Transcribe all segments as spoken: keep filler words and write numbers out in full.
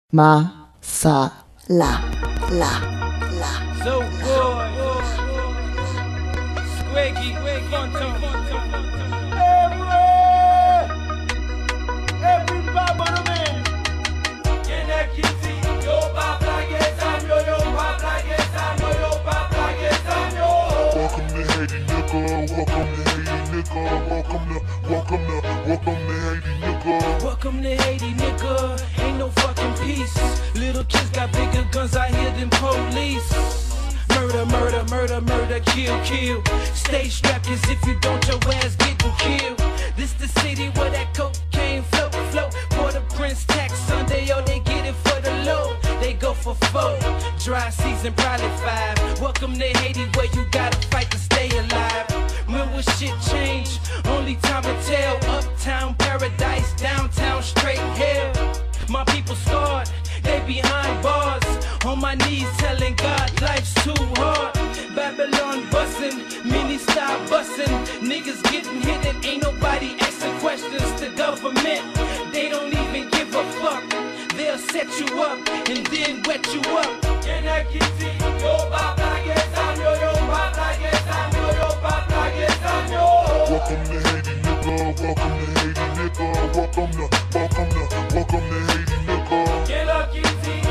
Ma, sa, la, la, la. So good. Squiggy, Fonton. Every baba no man. Kene kiti, yo papa getam, yo yo papa getam, yo yo papa getam, yo. Welcome to Haiti, nigga. Welcome to Haiti, nigga. Welcome to, welcome to, welcome to Haiti, nigga. Welcome to Haiti, nigga. Ain't no fucking peace. Little kids got bigger guns out here than police. Murder, murder, murder, murder, kill, kill. Stay strapped, cause if you don't, your ass getting killed. This the city where that cocaine float, float. Port-au-Prince tax Sunday, oh, they get it for the low. They go for four. Dry season, probably five. Welcome to Haiti, where you gotta fight to stay alive. When will shit change? Only time will tell. Uptown paradise, downtown straight hell. My people scarred, they behind bars. On my knees telling God life's too hard. Babylon bussin', mini style bussin'. Niggas getting hit and ain't nobody asking questions to government. They don't even give a fuck. They'll set you up and then wet you up. Welcome to Haiti, nigga. Welcome to Haiti, nigga. Welcome to, welcome to, welcome to Haiti, nigga.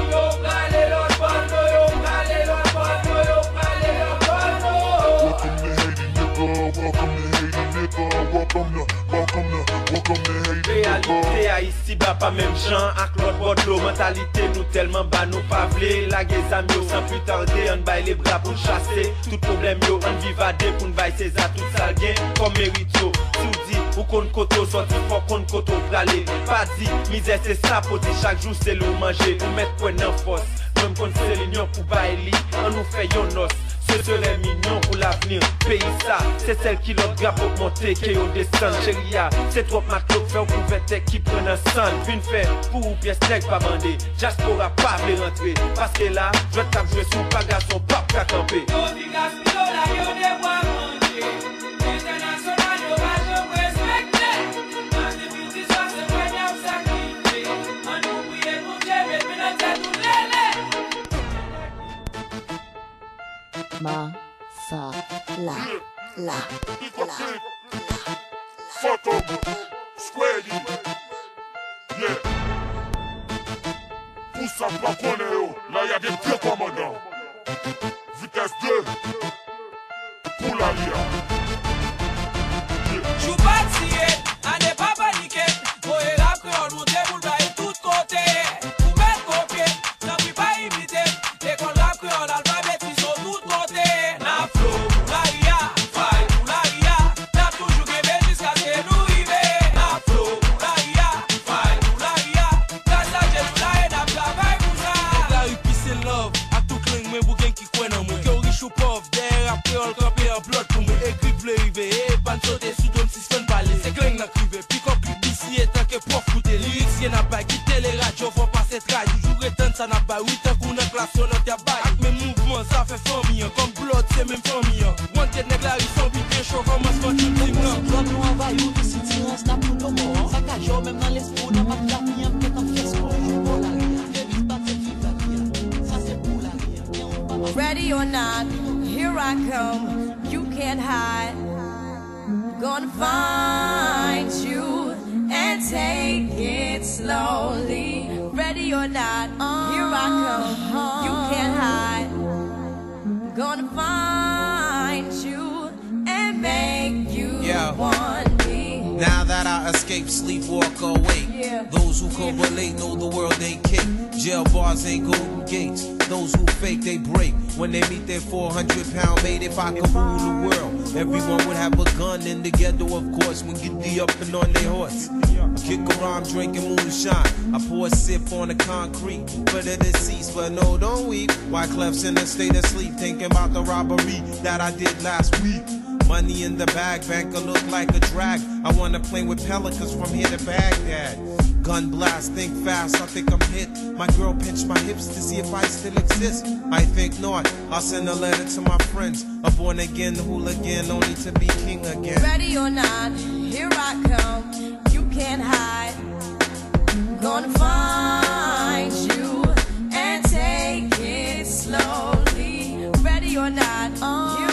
Welcome to Haiti, nigga. Welcome to Haiti, nigga. Welcome to, welcome to, welcome to Haiti, Réalité nigga. Haïti ba pas même gens ak l'autre bord de l'eau. Mentalité nous tellement bas nous pas vle. La gezam yo sans plus tarder on baille les bras pour chasser. Tout problème yo on vivade pour nous baille ses à tout sale gain comme mérite yo. Si ou dit ou kon koto sorti fort kon koto pralé. Pas dit misère c'est ça pour chaque jour c'est l'eau manger. Ou mettre point en force. Même kon c'est l'union pour baille li. On nous fait yon os. Ce serait mignon pour l'avenir. Pays ça, c'est celle qui l'autre gars pour monter, qui au descend. Chéria, c'est trop matelot faire pour vêter qui prennent un sang. Une fait pour pièce nègre pas bandé. Jaspora pas voulait rentrer. Parce que là, je vais taper jouer sous bagasson, pas qu'à camper. Ma, sa, la, la, la, la. Photo, Squaggy. Yeah. Pour ça, pas qu'on est haut. Là, y'a des vieux commandants. Vitesse deux. Pour la lia. Jou patiye, ane pa panike. Voye la kreol monte pou l'baye tout kote. Pou met kopye, nan pi pa imite. Ekol la kreol alfabeti son tout kote. Na flow pou la ria, fay pou la ria. Na toujou gebe jiska se nou rive. Na flow pou la ria, fay pou la ria. Na saje nou la e na travay pou sa. La ri pise love, ak tout kling mwen bou gen ki kwen nan mwen. Ke ou rich ou pov, der ap kreol kampe an plot pou mwen. Ekri vle rive, e pan sote sou dom si sfen pale. Se kling nan krive, pikop li bisi etan ke prof koute. Lyrics ye na bay, kite le radio, fon pase trai. Toujou reten sa na bay, witan kou nan klasyon nan tia bay. Ak men mouvment, sa fe fami, kom blood se men fami. Wanted neg la ri son bite show, koman skot yon tim nan. Drop nou avayou, di si tirans na pou lomo. Sa ka jow menm nan l'espo, nan mat la mi an ket an fiesko. Pou la ria, devis bat se vive la ria. Sa se pou la ria. Ready or not, here I come. You can't hide. Gonna find you and take it slowly. Ready or not, here I come. You can't hide. Gonna find you and make you Yeah. want me. Now that I escape, sleep, walk awake. Yeah. Those who correlate know the world ain't cake. Jail bars ain't golden gates. Those who fake, they break. When they meet their four hundred pound mate, if I could rule the world, everyone would have a gun in the ghetto, of course, when get the up and on their horse. Kick around drinking moonshine. I pour a sip on the concrete for the deceased, but no, don't weep. Why Clef's in a state of sleep, thinking about the robbery that I did last week. Money in the bag, banker look like a drag. I wanna play with pelicans from here to Baghdad. Gun blast, think fast, I think I'm hit. My girl pinched my hips to see if I still exist. I think not, I'll send a letter to my friends. A born again hooligan, only to be king again. Ready or not, here I come. You can't hide. Gonna find you or not. You